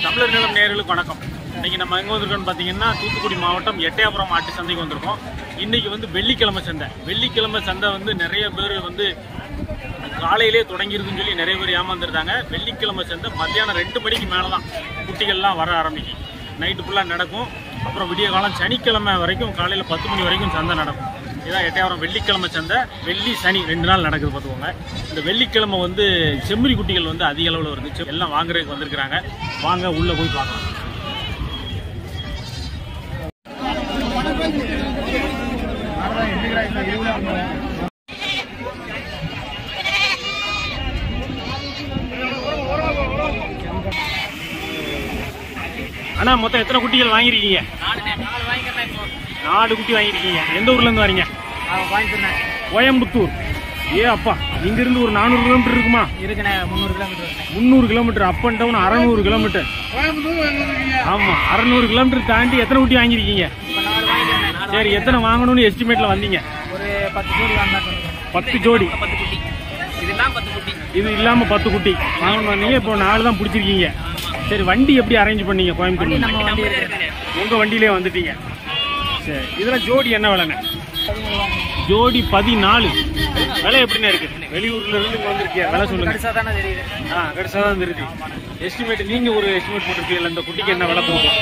தமிழர் நிலம் நேயர்களுக்கு வணக்கம். இன்னைக்கு நம்ம எங்கே வந்திருக்கோம்னு பார்த்தீங்கன்னா தூத்துக்குடி மாவட்டம் எட்டயபுரம் மாட்டு சந்தைக்கு வந்திருக்கோம். இன்னைக்கு வந்து வெள்ளிக்கிழமை சந்தை. வெள்ளிக்கிழமை சந்தை வந்து நிறைய பேர் வந்து காலையிலே தொடங்கிருதுன்னு சொல்லி நிறைய பேர் ஏமாந்துருந்தாங்க. வெள்ளிக்கிழமை சந்தை மத்தியானம் 2 மணிக்கு மேலே தான் குட்டிகள்லாம் வர ஆரம்பிக்கும். நைட்டு ஃபுல்லாக நடக்கும். அப்புறம் விடிய காலம் சனிக்கிழமை வரைக்கும் காலையில் 10 மணி வரைக்கும் சந்தை நடக்கும். இதான் எட்டயபுரம் வெள்ளிக்கிழமை சந்தை. வெள்ளி சனி 2 நாள் நடக்குது பார்த்துக்கோங்க. இந்த வெள்ளிக்கிழமை வந்து செம்மறி குட்டிகள் வந்து அதிக அளவில் இருந்துச்சு. எல்லாம் வாங்குறதுக்கு வந்திருக்கிறாங்க. வாங்க உள்ளே போய் பார்க்கலாம். அண்ணா மொத்தம் எத்தனை குட்டிகள் வாங்கியிருக்கீங்க? 4 குட்டி வாங்கியிருக்கீங்க. எந்த ஊர்லேருந்து வரீங்க? கோயம்புத்தூர். ஏ அப்பா, இங்கிருந்து ஒரு 400 கிலோமீட்டர் இருக்குமா? இருக்குண்ணே, 300 kilometre. 300 kilometre up and down 600 kilometre. ஆமாம், 600 கிலோமீட்டர் தாண்டி எத்தனை குட்டி வாங்கியிருக்கீங்க? சரி, எத்தனை வாங்கணும்னு எஸ்டிமேட்டில் வந்தீங்க? ஒரு 10 ஜோடி வாங்கலாம். 10 ஜோடி. 10 குட்டி. இதெல்லாம் 10 குட்டி. இது இல்லாமல் 10 குட்டி வாங்கணும் வந்தீங்க. இப்போ 4 தான் பிடிச்சிருக்கீங்க. சரி, வண்டி எப்படி அரேஞ்ச் பண்ணீங்க கோயம்புத்தூர்? நம்ம வண்டி இருக்கு. உங்கள் வண்டியிலே வந்துட்டீங்க. சரி, இதெல்லாம் ஜோடி என்ன விலைண்ணே? ஜோடி 14. விலை எப்படின்னா இருக்கு? வெளியூர்ல இருந்து வந்திருக்கீங்க, விலை சொல்லுங்க. கடைசா தானே தெரியுது. கடைசா தான் தெரியுது. எஸ்டிமேட் நீங்க ஒரு எஸ்டிமேட் போட்டிருக்கீங்க. இந்த குட்டிக்கு என்ன விலை போகும்?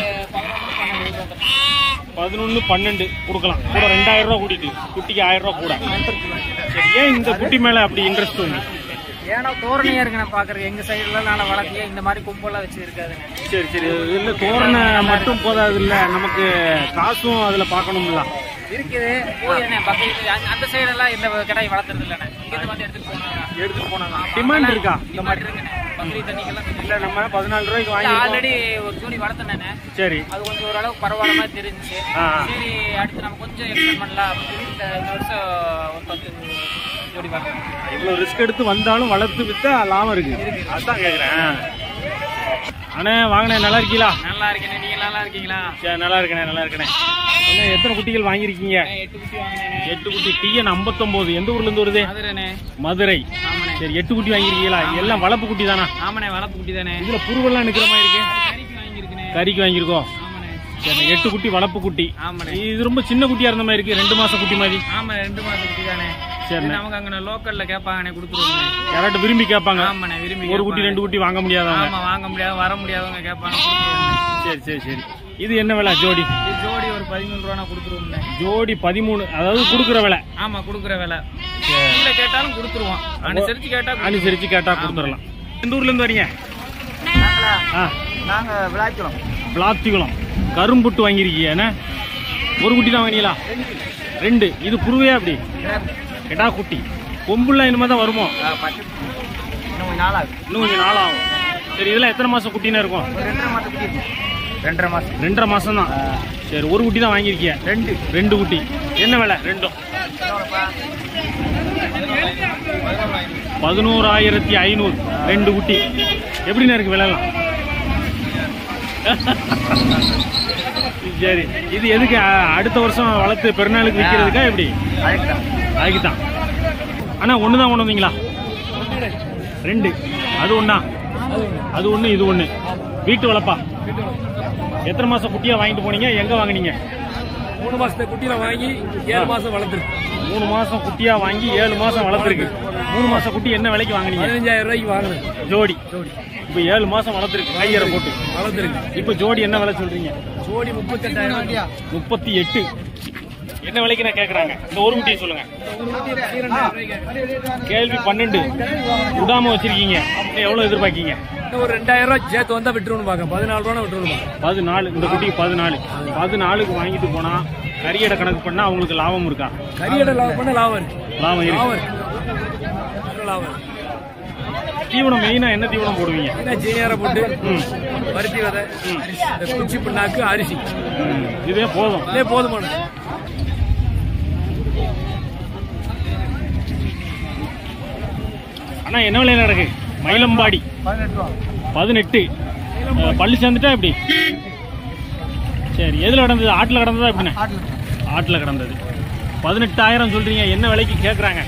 11, 12 கொடுக்கலாம். கூட 2000 ரூபா கூட்டிட்டு குட்டிக்கு 1000 ரூபா கூட. சரி, ஏன் இந்த குட்டி மேல அப்படி இன்ட்ரெஸ்ட் வந்து? ஏன்னா தோரணையா இருக்கு. நான் பாக்குறேன் எங்க சைடுல நான் வளர்த்தியா இந்த மாதிரி கும்பலா வச்சு இருக்காதுங்க. சரி சரி, இல்ல தோரணை மட்டும் போதாது இல்ல, நமக்கு காசும் அதுல பாக்கணும்ல. இருக்குது பக்கத்துல அந்த சைடு எல்லாம் இந்த கடாய் வளர்த்துறது இல்லைண்ணே. இங்க வந்து எடுத்துட்டு போனாங்க. டிமாண்ட் இருக்கா இந்த மாதிரி இருக்குண்ணே. பக்கரி தண்ணிக்கெல்லாம் இல்ல, நம்ம 14 ரூபாய்க்கு வாங்கி ஆல்ரெடி ஒரு ஜோடி வளர்த்தேண்ணே. சரி, அது கொஞ்சம் ஓரளவுக்கு பரவாயில்ல மாதிரி தெரிஞ்சிச்சு. சரி, அடுத்து நம்ம கொஞ்சம் எக்ஸ்டெண்ட் பண்ணலாம் அப்படின்னு இந்த வருஷம் ஒரு 10 ஜோடி வளர்த்தேன். இவ்வளவு ரிஸ்க் எடுத்து வந்தாலும் வளர்த்து வித்தா லாபம் இருக்கு. அதான் கேக்குறேன். அண்ணே வாங்கினே, நல்லா இருக்கீங்களா? நல்லா இருக்கேன். நீங்க நல்லா இருக்கீங்களா? சரி, நல்லா இருக்கேன் நல்லா இருக்கேன். எத்தனை குட்டிகள் வாங்கியிருக்கீங்க? 8 குட்டி வாங்கினேன். 8 குட்டி. டிஎன் 59. எந்த ஊர்ல இருந்து வருது? மதுரைண்ணே. மதுரை. சரி, 8 குட்டி வாங்கியிருக்கீங்களா? எல்லாம் வளர்ப்பு குட்டி தானா? ஆமாண்ணே, வளர்ப்பு குட்டி தானே. இதுல புருவெல்லாம் நிக்கிற மாதிரி இருக்கு. கறிக்கு வாங்கியிருக்கேன். கறிக்கு வாங்கியிருக்கோம். ஆமாண்ணே. சரி, 8 குட்டி வளர்ப்பு குட்டி. ஆமாண்ணே. இது ரொம்ப சின்ன குட்டியா இருந்த மாதிரி இருக்கு. 2 மாசம் குட்டி மாதிரி. ஆமா, 2 மாசம் குட்டி தானே. சரி, நமக்கு அங்க லோக்கல்ல கேட்பாங்கண்ணே, கொடுத்துருவோம். யாராட்ட விரும்பி கேட்பாங்க? ஆமாண்ணே, விரும்பி. ஒரு குட்டி 2 குட்டி வாங்க முடியாதவங்க. ஆமா, வாங்க முடியாது, வர முடியாதவங்க கேட்பாங்க, கொடுத்துருவோம். சரி சரி சரி. இது என்ன விலை ஜோடி? இது ஜோடி ஒரு 13 ரூபா கொடுத்துருவோம். ஜோடி 13, அதாவது கொடுக்குற விலை. ஆமா, கொடுக்குற விலை. கீழே கேட்டாலும் கொடுத்துருவோம். அனுசரிச்சு கேட்டா கொடுத்துடலாம். எந்த ஊர்ல இருந்து வரீங்க? நாங்க விளாத்திக்குளம். கரும்புட்டு வாங்கியிருக்கீங்க என்ன? ஒரு குட்டி தான் வாங்கினீங்களா? 2. இது புருவையா? அப்படி கெடா குட்டி. கொம்புலாம் இனிமே தான் வருமோ? இன்னும் கொஞ்சம் நாள் ஆகும். சரி, இதெல்லாம் எத்தனை மாசம் குட்டினா இருக்கும்? 2.5 மாசம் தான். சரி, ஒரு குட்டி தான் வாங்கியிருக்கீங்க. 2 குட்டி. என்ன விலை? 2ம் 11,500. 2 குட்டி. எப்படின்னா இருக்கு விலைலாம்? சரி, இது எதுக்கு? அடுத்த வருஷம் வளர்த்து பெருநாளுக்கு விற்கிறதுக்கா எப்படி? அதுக்கு தான். அண்ணா ஒன்று தான் கொண்டு வந்தீங்களா? 2. அது ஒன்றா? அது ஒன்று, இது ஒன்று. வீட்டு வளர்ப்பா? எத்தனை மாசம் குட்டியா வாங்கிட்டு போனீங்க? எங்க வாங்கினீங்க? 3 மாசத்தை குட்டியில வாங்கி 7 மாசம் வளர்த்துருக்கு. 3 மாசம் குட்டியா வாங்கி 7 மாசம் வளர்த்துருக்கு. 3 மாசம் குட்டி என்ன விலைக்கு வாங்கினீங்க? 15,000 ரூபாய்க்கு வாங்கினேன். ஜோடி. இப்போ 7 மாசம் வளர்த்துருக்கு. கையரை போட்டு வளர்த்துருக்கு. இப்போ ஜோடி என்ன விலை சொல்றீங்க? ஜோடி 38,000. 38. என்ன விலைக்கு நான் கேட்கறாங்க? இந்த ஒரு குட்டியை சொல்லுங்க. கேள்வி 12. விடாம வச்சிருக்கீங்க. எவ்வளவு எதிர்பார்க்கீங்க? ஒரு 2,000 ரூபாய் சேர்த்து வந்தா விட்டுருணும். 14 ரூபா விட்டுருணும். 14. இந்த குட்டிக்கு 14. 14க்கு வாங்கிட்டு போனா கரியடை கணக்கு பண்ணா அவங்களுக்கு லாபம் இருக்கா? கரியடை லாபம் பண்ண லாபம் இருக்கு. லாபம். தீவனம் மெயினா என்ன தீவனம் போடுவீங்க? ஜீனியார போட்டு பருத்தி விதை, குச்சி பிண்ணாக்கு, அரிசி. இதே போதும். இதே போதுமான. அண்ணா என்ன விலையில இருக்கு? மயிலம்பாடி 18. பள்ளி சேர்ந்துட்டா எப்படி? சரி, எதுல கிடந்தது? ஆட்டுல கிடந்ததா எப்படின்னா? ஆட்டுல கிடந்தது. 18,000 சொல்றீங்க. என்ன விலைக்கு கேட்கறாங்க?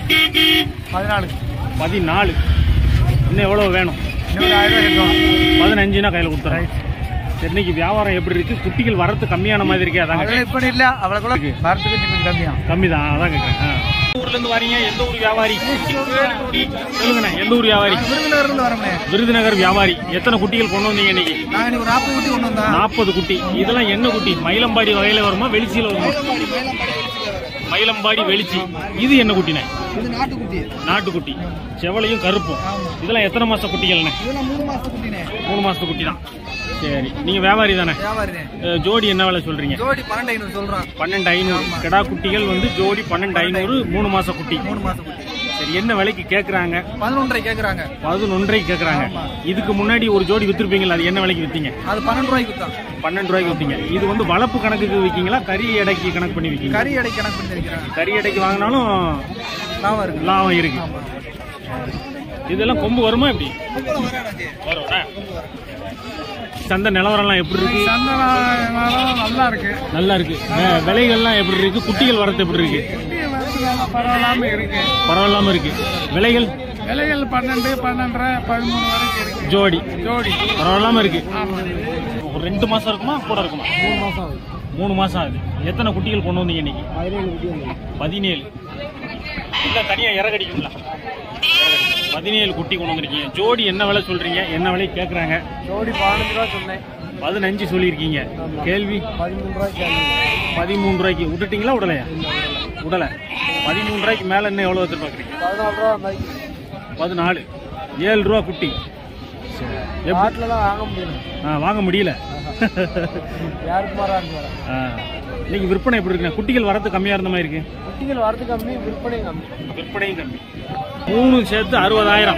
14. இன்னும் எவ்வளவு வேணும்? 15,000 15னா கையில் கொடுத்துறேன். சரி, இன்னைக்கு வியாபாரம் எப்படி இருக்கு? குட்டிகள் வரத்து கம்மியான மாதிரி இருக்கே, அதான் இப்படி இல்ல அவ்வளவு கூட வரத்துக்கு கம்மியா கம்மிதான், அதான் கேட்குறேன். ஊர்ல இருந்து வரீங்க? எந்த ஊர் வியாபாரி சொல்லுங்கண்ணே, எந்த ஊர் வியாபாரி? விருதுநகர்ல வரமே. விருதுநகர் வியாபாரி. எத்தனை குட்டிகள் கொண்டு வந்தீங்க இன்னைக்கு? நாங்க ஒரு 40 குட்டி கொண்டு வந்தோம். 40 குட்டி. இதெல்லாம் என்ன குட்டி? மயிலம்பாடி வகையில வருமா, வெளிச்சியில வருமா? மயிலம்பாடி வெளிச்சி. இது என்ன குட்டினே? இது நாட்டுக்குட்டி. நாட்டுக்குட்டி, செவலையும் கருப்பும். இதெல்லாம் எத்தனை மாச குட்டிகள்ண்ணே? இதெல்லாம் 3 மாசத்து குட்டினே. 3 மாசத்து குட்டி தான். சரி, நீங்க வியாபாரி தானே? வியாபாரினே. ஜோடி என்ன விலை சொல்றீங்க? ஜோடி 12,500 சொல்றோம். 12,500. கிடா குட்டிகள் வந்து ஜோடி 12,500, 3 மாச குட்டி. 3 மாச குட்டி. சரி, என்ன விலைக்கு கேக்குறாங்க? 11,500 கேக்குறாங்க. 11,500 கேக்குறாங்க. இதுக்கு முன்னாடி ஒரு ஜோடி வித்துருப்பீங்களா? அது என்ன விலைக்கு வித்தீங்க? அது 12 ரூபாய்க்கு வித்தோம். 12 ரூபாய்க்கு வித்தீங்க. இது வந்து வளர்ப்பு கணக்குக்கு விற்கீங்களா, கறி எடைக்கு கணக்கு பண்ணி விற்கீங்க? கறி எடை கணக்கு பண்ணி வைக்கிறாங்க. கறி எடைக்கு வாங்கினாலும் லாபம் இருக்கு. லாபம் இருக்கு. இதெல்லாம் கொம்பு வருமா எப்படி? வரும். சந்தை நிலவரம்லாம் எப்படி இருக்கு? நல்லா இருக்கு. நல்லா இருக்கு. விலைகள்லாம் எப்படி இருக்கு? குட்டிகள் வரது எப்படி இருக்கு? பரவாயில்லாம இருக்கு. பரவாயில்லாம இருக்கு. விலைகள்? விலைகள் 12, 12.5, 13 வரைக்கும் இருக்கு. ஜோடி ஜோடி பரவாயில்லாம இருக்கு. ஒரு 2 மாசம் இருக்குமா, கூட இருக்குமா? 3 மாசம் ஆகுது. 3 மாசம் ஆகுது. எத்தனை குட்டிகள் கொண்டு வந்தீங்க இன்னைக்கு? 17 குட்டி வந்து. 17. இல்ல, தனியா இறகடிக்கும்ல. 17 குட்டி கொண்டு வந்திருக்கீங்க. ஜோடி என்ன விலை சொல்றீங்க? என்ன விலை கேக்குறாங்க? ஜோடி 15 ரூபா சொன்னேன். 15 சொல்லியிருக்கீங்க. கேள்வி? 13 ரூபாய்க்கு. 13 ரூபாய்க்கு விட்டுட்டீங்களா, விடலையா? விடல. 13 ரூபாய்க்கு மேல என்ன எவ்வளவு எதிர்பார்க்குறீங்க? 14 ரூபா. 14. 7 ரூபா குட்டி. நாட்டுல தான் வாங்க முடியல. வாங்க முடியல. யாருக்கு மாறாங்க. இன்னைக்கு விற்பனை எப்படி இருக்குண்ணா? குட்டிகள் வரது கம்மியா இருந்த மாதிரி இருக்கு. குட்டிகள் வரது கம்மி, விற்பனையும் கம்மி. விற்பனையும் கம்மி. 3 சேர்த்து 60,000.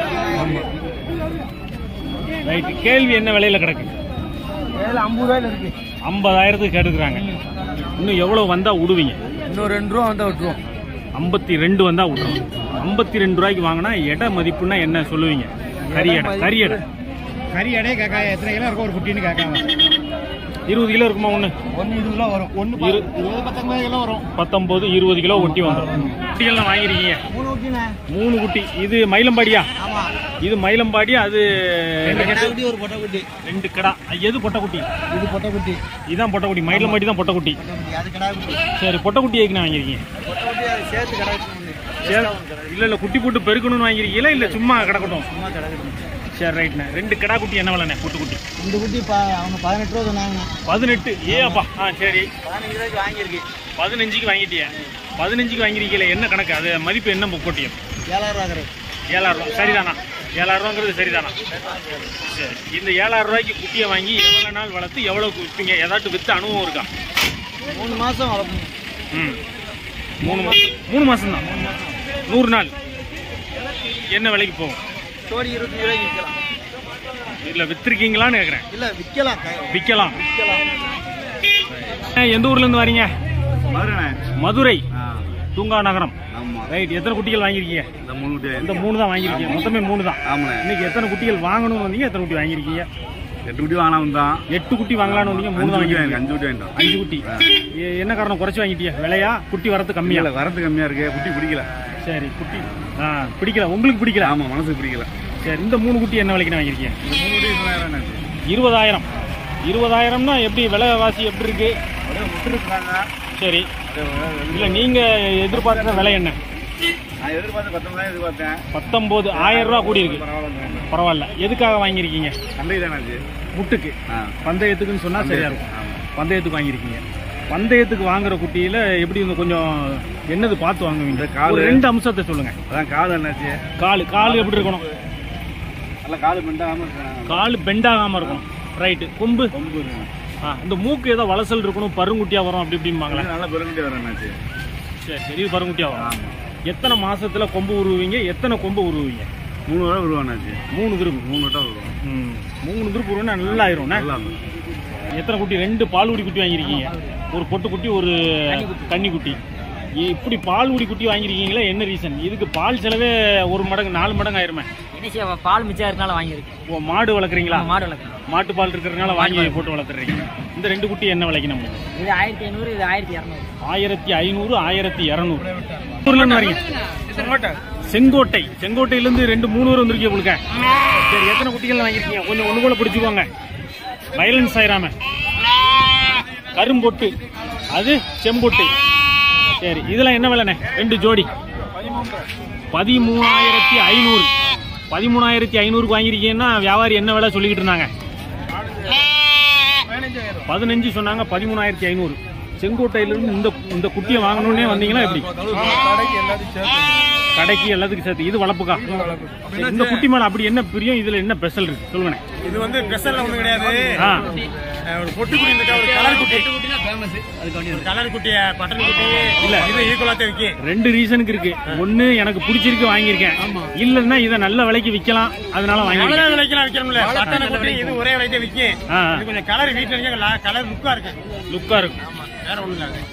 ரைட். கேள்வி என்ன விலையில கிடக்கு? 50 ரூபாயில இருக்கு. 50,000 கேட்டுக்கிறாங்க. இன்னும் எவ்வளவு வந்தா விடுவீங்க? இன்னும் 2 ரூபா வந்தா விட்டுருவோம். 52 வந்தா விட்டுருவோம். 52 ரூபாய்க்கு வாங்கினா எடை மதிப்புன்னா என்ன சொல்லுவீங்க? கறி எடை. கறி எடை. கறி எடையே கேட்கா. எத்தனை கிலோ இருக்கும் ஒரு குட்டின்னு கேட்காங்க. 20 கிலோ இருக்குமா? ஒன்று 20 கிலோ வரும். 19 கிலோ வரும். 19, 20 கிலோ ஒட்டி வந்துடும். குட்டிகள்லாம் வாங்கிருக்கீங்க? 3 குட்டினே. 3 குட்டி. இது மயிலம்பாடியா? ஆமா. இது மயிலம்பாடி. அது 2 குட்டி, ஒரு பொட்டை குட்டி. 2 கடா. எது பொட்டக்குட்டி? இது பொட்டை குட்டி. இதான் பொட்டக்குட்டி. மயிலம்பாடி தான் பொட்டக்குட்டி. அது கடா குட்டி. சரி, பொட்டக்குட்டி எதுக்குன்னு வாங்கிருக்கீங்க? பொட்டை குட்டி அது சேர்த்து கடை குட்டி. இல்ல குட்டி போட்டு பெருக்கணும்னு வாங்கிருக்கீங்களா, இல்ல சும்மா கிடக்கட்டும்? சும்மா கடை குட்டி. சரி, ரைட்ண்ணே. 2 கடா குட்டி என்ன விலைண்ணே? பொட்டுக்குட்டி இந்த குட்டி அவங்க 18 ரூபா சொன்னாங்க. 18. அப்பா. சரி, 15 ரூபாய்க்கு வாங்கியிருக்கு. 15க்கு வாங்கிட்டியா? 15க்கு வாங்கிருக்கீங்களே, என்ன கணக்கு? அது மதிப்பு என்ன போட்டியம்? 7,000 ரூபா. 7,000 ரூபா. சரிதானா? 7,000 ரூபாங்கிறது சரிதானா? சரி. இந்த 7,000 ரூபாய்க்கு குட்டியை வாங்கி எவ்வளவு நாள் வளர்த்து எவ்வளவு விற்பீங்க? ஏதாட்டும் வித்து அனுபவம் இருக்கா? 3 மாசம் வளர்க்கணும். 3 மாசம் தான். 100 நாள். என்ன விலைக்கு போகும்? ஜோடி 20 ரூபாய்க்கு விற்கலாம். இல்ல வித்திருக்கீங்களான்னு கேக்குறேன். இல்ல விற்கலாம். விற்கலாம். எந்த ஊர்ல இருந்து வரீங்க? மதுரை. தூங்கா நகரம். ரைட். எத்தனை குட்டிகள் வாங்கிருக்கீங்க? இந்த 3 தான் வாங்கிருக்கீங்க. மொத்தமே 3 தான். இன்னைக்கு எத்தனை குட்டிகள் வாங்கணும்னு வந்தீங்க? எத்தனை குட்டி வாங்கிருக்கீங்க? 8 குட்டி வாங்கலாம் தான். 8 குட்டி வாங்கலாம்னு வந்தீங்க. 3 தான் வாங்கிருக்கீங்க. 5 குட்டி வாங்கிட்டோம். 5 குட்டி. என்ன காரணம் குறைச்சு வாங்கிட்டீங்க? விலையா? குட்டி வரது கம்மியா? இல்ல, வரது கம்மியா இருக்கு. குட்டி பிடிக்கல. சரி, குட்டி பிடிக்கல. உங்களுக்கு பிடிக்கல? ஆமா, மனசுக்கு பிடிக்கல. சரி, இந்த 3 குட்டி என்ன விலைக்கு வாங்கிருக்கீங்க? 3 குட்டி 20,000. 20,000. 20,000னா எப்படி விலைவாசி எப்படி இருக்கு? சரி. இல்ல, நீங்க எதிர்பார்க்குற விலை என்ன? நான் எதிர்பார்த்து 19,000 எதிர்பார்த்தேன். 19. 1000 ரூபா கூடி இருக்கு. பரவாயில்ல. எதுக்காக வாங்கிருக்கீங்க? சண்டை தானே. முட்டுக்கு பந்தயத்துக்குன்னு சொன்னா சரியா இருக்கும். பந்தயத்துக்கு வாங்கிருக்கீங்க. பந்தயத்துக்கு வாங்குற குட்டியில எப்படி கொஞ்சம் என்னது பார்த்து வாங்குவீங்க? கால் 2 அம்சத்தை சொல்லுங்க. அதான் கால் என்னாச்சு? கால் எப்படி இருக்கணும்? நல்ல கால் பெண்டாகாம இருக்கணும். கால் பெண்டாகாம இருக்கணும். ரைட்டு. கொம்பு? கொம்பு. இந்த மூக்கு ஏதோ வளசல் இருக்கணும், பருங்குட்டியா வரும் அப்படி இப்படிம்பாங்களே. நல்லா பெருங்குட்டி வரும். என்னாச்சு? சரி, இது பருங்குட்டியா வரும். எத்தனை மாசத்துல கொம்பு உருவீங்க? எத்தனை கொம்பு உருவீங்க? 3 வரை உருவானாச்சு. 3 குரூப். 3 வட்டா உருவோம். 3 குரூப் உருவா நல்லா ஆயிரும். எத்தனை குட்டி? 2 பால்குடி குட்டி வாங்கிருக்கீங்க. ஒரு பொட்டு குட்டி, ஒரு கன்னி குட்டி. இப்படி பால்குடி குட்டி வாங்கிருக்கீங்களா? என்ன ரீசன்? இதுக்கு பால் செலவே 1 மடங்கு 4 மடங்கு ஆயிருமே. பால் மிச்சம் இருக்கனால வாங்கியிருக்கு. ஓ, மாடு வளர்க்குறீங்களா? மாடு வளர்க்குறோம். மாட்டு பால் இருக்கிறதுனால வாங்கி போட்டு வளர்த்துறீங்க. இந்த 2 குட்டி என்ன விலைக்கு நம்மளுக்கு? இது 1500, இது 1200. 1500, 1200. ஊர்ல இருந்து வரீங்க? செங்கோட்டை. செங்கோட்டையில இருந்து 2-3 ஊர் வந்திருக்கீங்க உங்களுக்கு. சரி, எத்தனை குட்டிகள் வாங்கிருக்கீங்க? கொஞ்சம் ஒண்ணு போல பிடிச்சுக்கோங்க. வயலன்ஸ் ஆயிராம. கரும்பொட்டு, அது செம்பொட்டு. சரி, இதெல்லாம் என்ன விலைண்ணே? 2 ஜோடி 13,500. 13,500 வாங்கிருக்கீங்கன்னா வியாபாரி என்ன விலை சொல்லிக்கிட்டு இருந்தாங்க? 15 சொன்னாங்க. 13,500. செங்கோட்டையிலிருந்து இந்த குட்டியை வாங்கணும்னே வந்தீங்கன்னா எப்படி? கடைக்கு எல்லாத்துக்கும் சேர்த்து. இது வளர்ப்புக்கா? இந்த குட்டி மேல அப்படி என்ன பிரியம்? இதுல என்ன ஸ்பெஷல் இருக்கு சொல்லுங்க. இது வந்து ஸ்பெஷல் ஒண்ணு கிடையாது. ஒரு பொட்டு குட்டி இருக்கு, ஒரு கலர் குட்டி. கலர் குட்டிய பட்டன் குட்டி இல்ல, இது ஈக்குவலா இருக்கு. 2 ரீசனுக்கு இருக்கு. ஒண்ணு, எனக்கு பிடிச்சிருக்கு வாங்கியிருக்கேன். இல்லன்னா இதை நல்ல விலைக்கு விற்கலாம், அதனால வாங்கிருக்கேன். நல்ல விலைக்கு விற்கணும்ல. பட்டன் குட்டி இது ஒரே விலைக்கு விற்கும். இது கொஞ்சம் கலர் வீட்டுல கலர் லுக்கா இருக்கு. லுக்கா இருக்கு. வேற ஒண்ணும் இல்ல.